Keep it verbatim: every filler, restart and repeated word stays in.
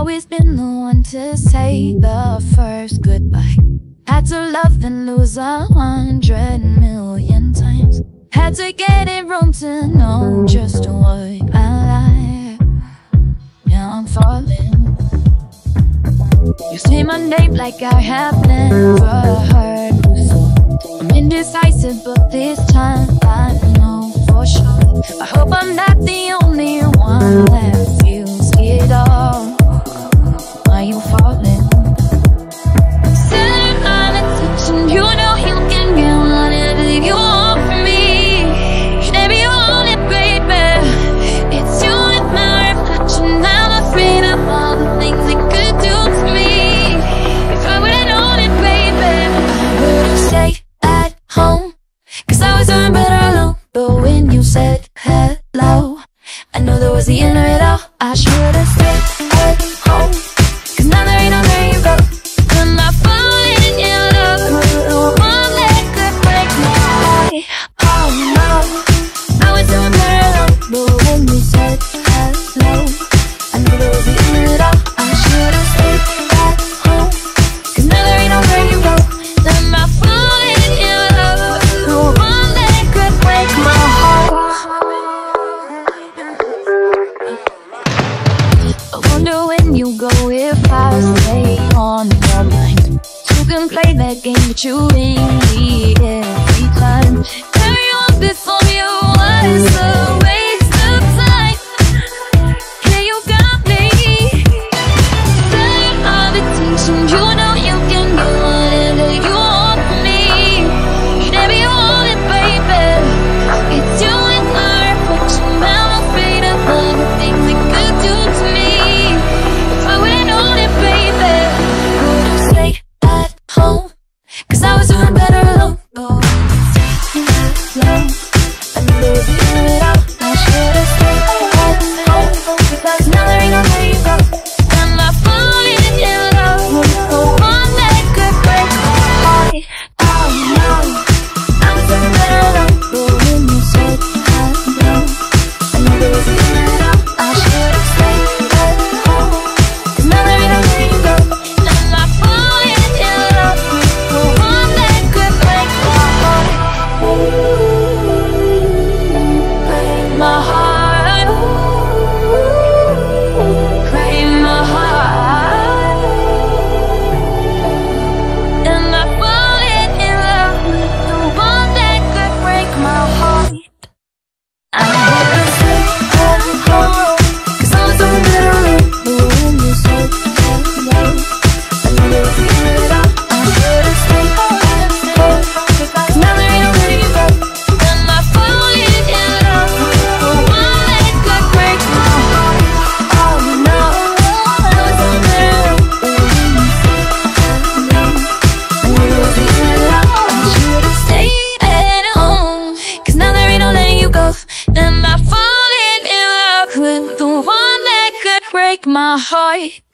always been the one to say the first goodbye. Had to love and lose a hundred million times. Had to get it wrong to know just what I like. Now I'm falling. You say my name like I have never heard before. I'm indecisive, but this time I know for sure. I hope I'm not the only one that feels it all. Are you falling? Center of attention, you know you can get whatever you want from me. Baby, you want it, baby. It's you and my reflection. I'm afraid of all the things it could do to me. If I would've known it, baby, I would've stayed at home, 'cause I was doing better alone. But when you said hello, I know that was the end of it all. I should've stayed at home, 'cause now there ain't nowhere you go. I'm not falling in your love. One that could break my heart. Oh no, I was doing better alone. But when you said hello, I knew that was the end of it all. I should've stayed at home, 'cause now there ain't nowhere you go. I'm not falling in your love. One that could break my heart. I wonder when you go if I stay on your mind. You can play that game that you win me every time. Everyone before you was a waste of time. Yeah, you got me. Center of attention, you know you can get whatever you want from me. Baby, you want it, baby. It's you and my reflection. I'm afraid of all the things it could do to me. If I would've known it, baby, I would've stayed at home, 'cause I was doing better alone. Oh, alone. I knew there was the end of it all. I should've stayed at home, 'cause now there ain't nowhere you go. I'm not falling in your love. The one that could break my heart. Oh no, I was doing better alone. But when you said hello, I knew there was the end of it all. I should've stayed at home, 'cause now there ain't nowhere you go. I'm not falling in your love. The one that could break my heart. Break my heart. Break my heart. And I'm falling in love with the one that could break my heart. I would've stayed at home, 'cause I was doing better alone. But when you said hello, I knew there was the end of it all. I should've stayed at home, 'cause now there ain't nowhere you go. I'm not falling in love with the one that could break my heart. Oh no, I was doing better alone. But when you said hello, I knew there was the end of it all. I should've stayed at home, 'cause now there ain't no letting you go. I'm not falling in love with the one that could break my heart.